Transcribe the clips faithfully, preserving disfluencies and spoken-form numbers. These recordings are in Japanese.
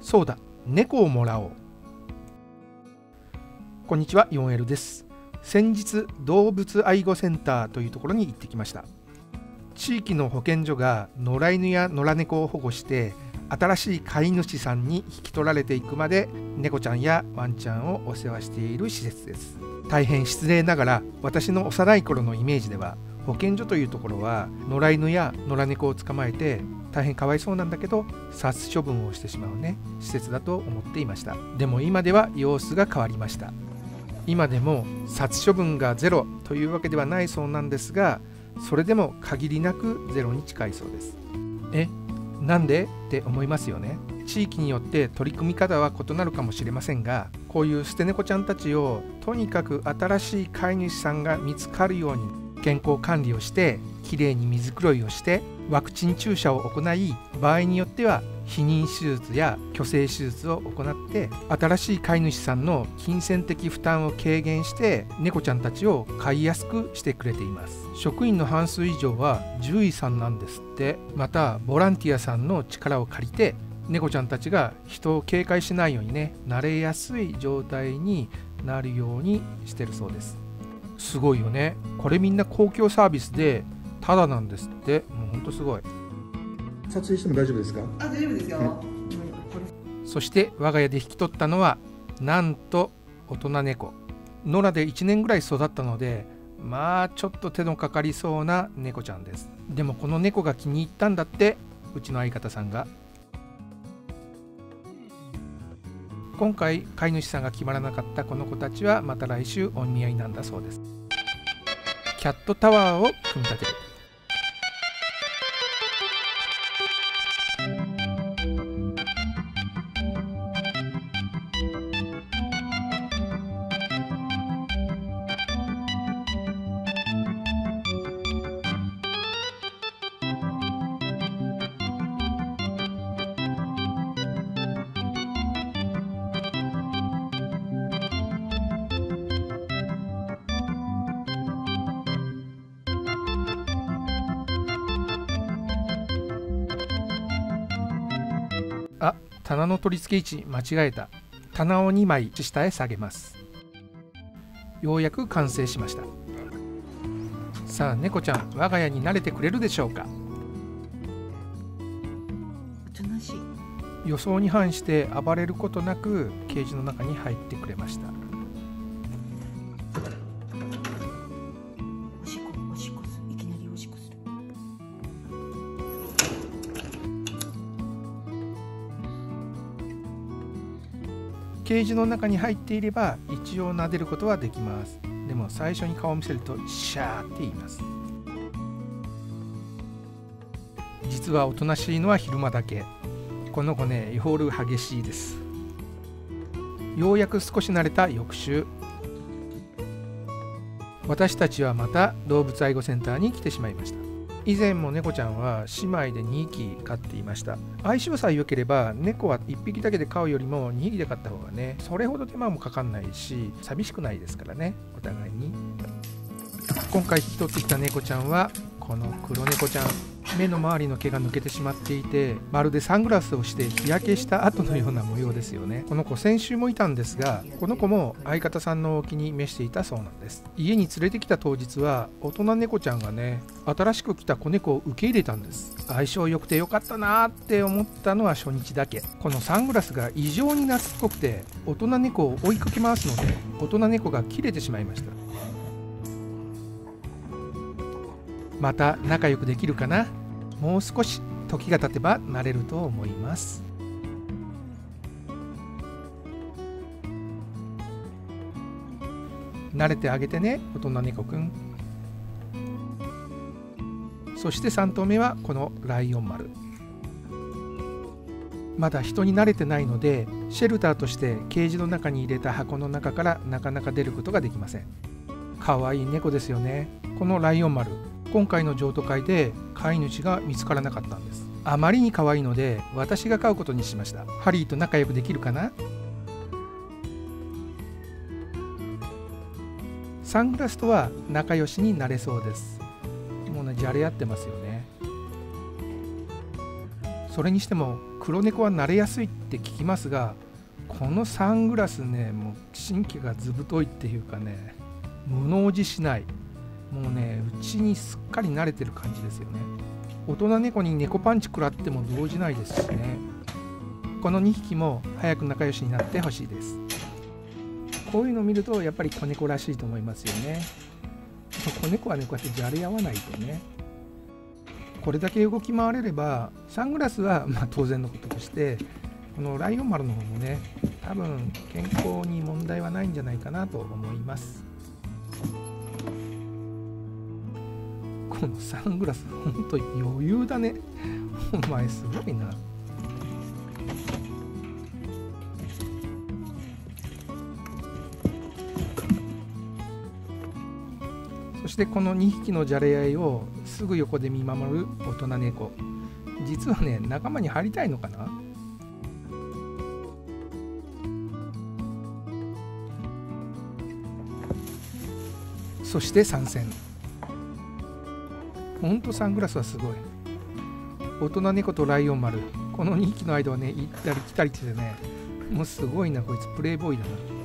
そうだ、猫をもらおう。こんにちは、よんエル です。先日、動物愛護センターというところに行ってきました。地域の保健所が野良犬や野良猫を保護して、新しい飼い主さんに引き取られていくまで猫ちゃんやワンちゃんをお世話している施設です。大変失礼ながら、私の幼い頃のイメージでは、保健所というところは野良犬や野良猫を捕まえて大変かわいそうなんだけど殺処分をしてしまうね施設だと思っていました。でも今では様子が変わりました。今でも殺処分がゼロというわけではないそうなんですが、それでも限りなくゼロに近いそうです。え、なんでって思いますよね。地域によって取り組み方は異なるかもしれませんが、こういう捨て猫ちゃんたちをとにかく新しい飼い主さんが見つかるように健康管理をして、きれいに水黒いをして、ワクチン注射を行い、場合によっては避妊手術や去勢手術を行って、新しい飼い主さんの金銭的負担を軽減して猫ちゃんたちを飼いやすくしてくれています。職員の半数以上は獣医さんなんですって。またボランティアさんの力を借りて、猫ちゃんたちが人を警戒しないようにね、慣れやすい状態になるようにしてるそうです。すごいよね。これみんな公共サービスでタダなんですって。もうほんとすごい。 撮影しても大丈夫ですか？ あ、大丈夫ですよ。 そして我が家で引き取ったのはなんと大人猫。野良でいちねんぐらい育ったので、まあちょっと手のかかりそうな猫ちゃんです。でもこの猫が気に入ったんだって、うちの相方さんが。今回飼い主さんが決まらなかったこの子たちはまた来週お見合いなんだそうです。キャットタワーを組み立てる。あ、棚の取り付け位置間違えた。棚をにまい下へ下げます。ようやく完成しました。さあ猫ちゃん、我が家に慣れてくれるでしょうか。 おとなしい。 予想に反して暴れることなくケージの中に入ってくれました。 おしっこ、おしっこする。いきなりおしっこする。 ケージの中に入っていれば一応撫でることはできます。でも最初に顔を見せるとシャーって言います。実はおとなしいのは昼間だけ。この子ね、夜激しいです。ようやく少し慣れた翌週、私たちはまた動物愛護センターに来てしまいました。以前も猫ちゃんは姉妹でにひき飼っていました。相性さえ良ければ猫はいっぴきだけで飼うよりもにひきで飼った方がね、それほど手間もかかんないし寂しくないですからね、お互いに。今回引き取ってきた猫ちゃんはこの黒猫ちゃん。目の周りの毛が抜けてしまっていて、まるでサングラスをして日焼けした後のような模様ですよね。この子先週もいたんですが、この子も相方さんのお気に召していたそうなんです。家に連れてきた当日は大人猫ちゃんがね、新しく来た子猫を受け入れたんです。相性良くてよかったなーって思ったのは初日だけ。このサングラスが異常に夏っぽくて、大人猫を追いかけ回すので大人猫が切れてしまいました。また仲良くできるかな。もう少し時が経てば慣れると思います。慣れてあげてね、大人猫くん。そしてさん頭目はこのライオン丸。まだ人に慣れてないので、シェルターとしてケージの中に入れた箱の中からなかなか出ることができません。かわいい猫ですよね。このライオン丸、今回の譲渡会で飼い主が見つからなかったんです。あまりに可愛いので私が飼うことにしました。ハリーと仲良くできるかな。サングラスとは仲良しになれそうです。もうね、じゃれ合ってますよね。 それにしても黒猫は慣れやすいって聞きますが、このサングラスね、もう神経がずぶといっていうかね、物おじしない。もうね、うちにすっかり慣れてる感じですよね。大人猫に猫パンチ食らっても動じないですしね。このにひきも早く仲良しになってほしいです。こういうのを見るとやっぱり子猫らしいと思いますよね。子猫はね、こうやってじゃれ合わないとね。これだけ動き回れれば、サングラスはまあ当然のこととして、このライオン丸の方もね、多分健康に問題はないんじゃないかなと思います。このサングラスほんと余裕だね。お前すごいな。そしてこのにひきのじゃれ合いをすぐ横で見守る大人猫。実はね、仲間に入りたいのかな。そして参戦。ほんとサングラスはすごい。大人猫とライオン丸、このにひきの間はね、行ったり来たりしてね、もうすごいな、こいつプレイボーイだ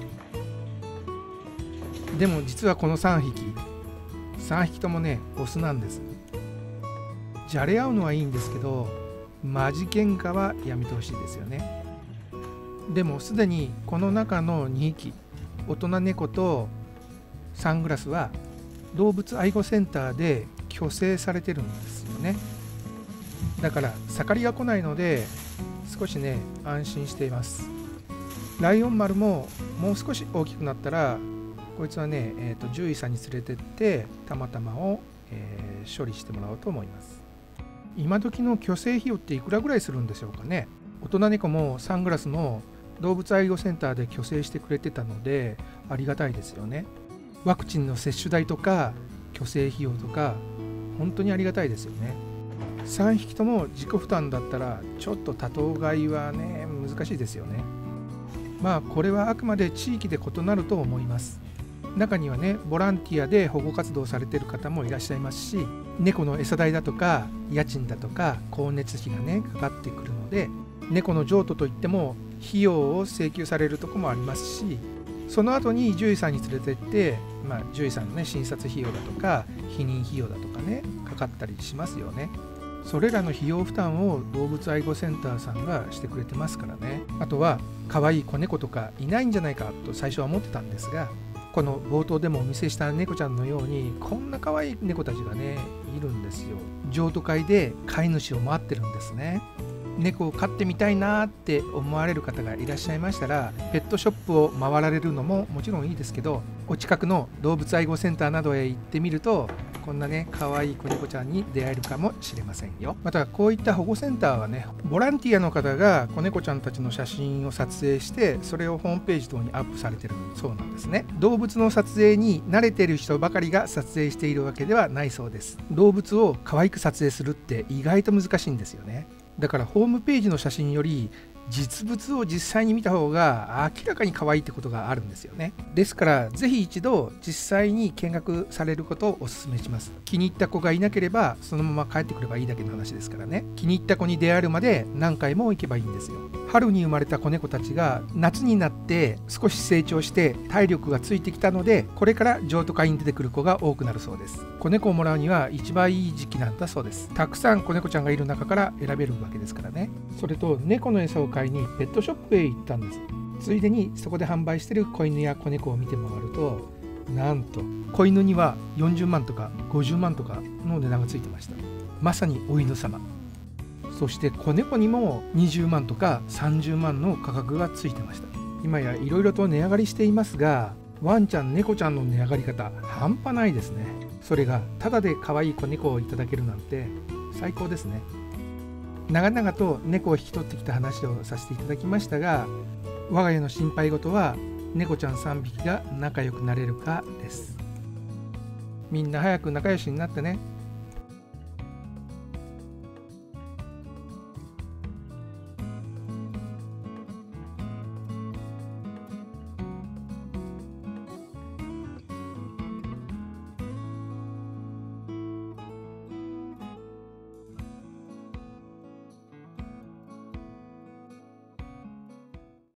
な。でも実はこのさんひき、さんひきともね、オスなんです。じゃれ合うのはいいんですけど、マジ喧嘩はやめてほしいですよね。でもすでにこの中のにひき、大人猫とサングラスは動物愛護センターで去勢されてるんですよね。だから盛りが来ないので少しね、安心しています。ライオン丸ももう少し大きくなったら、こいつはね、えー、と獣医さんに連れてってたまたまを、えー処理してもらおうと思います。今時の去勢費用っていくらぐらいするんでしょうかね。大人猫もサングラスの動物愛護センターで去勢してくれてたのでありがたいですよね。ワクチンの接種代とか去勢費用とか本当にありがたいですよね。さんひきとも自己負担だったらちょっと多頭飼いはね、難しいですよね。まあこれはあくまで地域で異なると思います。中にはね、ボランティアで保護活動されている方もいらっしゃいますし、猫の餌代だとか家賃だとか光熱費がねかかってくるので、猫の譲渡といっても費用を請求されるところもありますし、その後に獣医さんに連れてって、まあ、獣医さんのね診察費用だとか避妊費用だとかねかかったりしますよね。それらの費用負担を動物愛護センターさんがしてくれてますからね。あとは可愛い子猫とかいないんじゃないかと最初は思ってたんですが、この冒頭でもお見せした猫ちゃんのようにこんな可愛い猫たちがねいるんですよ。譲渡会で飼い主を待ってるんですね。猫を飼ってみたいなって思われる方がいらっしゃいましたら、ペットショップを回られるのももちろんいいですけど、お近くの動物愛護センターなどへ行ってみると、こんなね可愛い子猫ちゃんに出会えるかもしれませんよ。またこういった保護センターはね、ボランティアの方が子猫ちゃんたちの写真を撮影してそれをホームページ等にアップされてるそうなんですね。動物の撮影に慣れている人ばかりが撮影しているわけではないそうです。動物を可愛く撮影するって意外と難しいんですよね。だからホームページの写真より実物を実際に見た方が明らかに可愛いってことがあるんですよね。ですからぜひ一度実際に見学されることをお勧めします。気に入った子がいなければそのまま帰ってくればいいだけの話ですからね。気に入った子に出会えるまで何回も行けばいいんですよ。春に生まれた子猫たちが夏になって少し成長して体力がついてきたので、これから譲渡会に出てくる子が多くなるそうです。子猫をもらうには一番いい時期なんだそうです。たくさん子猫ちゃんがいる中から選べるわけですからね。それと猫の餌を買いにペットショップへ行ったんです。ついでにそこで販売している子犬や子猫を見て回ると、なんと子犬にはよんじゅうまんとかごじゅうまんとかの値段がついてました。まさにお犬様。そして子猫にもにじゅうまんとかさんじゅうまんの価格がついてました。今やいろいろと値上がりしていますが、ワンちゃん猫ちゃんの値上がり方半端ないですね。それがただで可愛い子猫をいただけるなんて最高ですね。長々と猫を引き取ってきた話をさせていただきましたが、我が家の心配事は猫ちゃんさんびきが仲良くなれるかです。みんな早く仲良しになってね。